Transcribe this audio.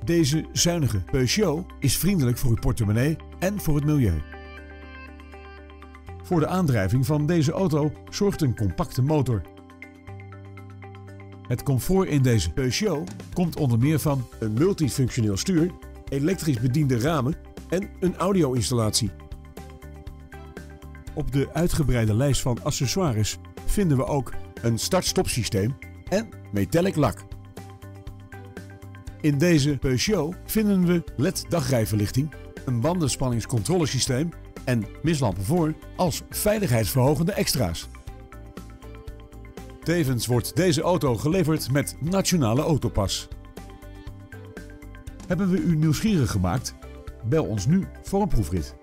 Deze zuinige Peugeot is vriendelijk voor uw portemonnee en voor het milieu. Voor de aandrijving van deze auto zorgt een compacte motor. Het comfort in deze Peugeot komt onder meer van een multifunctioneel stuur, elektrisch bediende ramen en een audio-installatie. Op de uitgebreide lijst van accessoires vinden we ook een start-stop systeem en metallic lak. In deze Peugeot vinden we LED-dagrijverlichting, een bandenspanningscontrolesysteem en mislampen voor als veiligheidsverhogende extra's. Tevens wordt deze auto geleverd met Nationale Autopas. Hebben we u nieuwsgierig gemaakt? Bel ons nu voor een proefrit.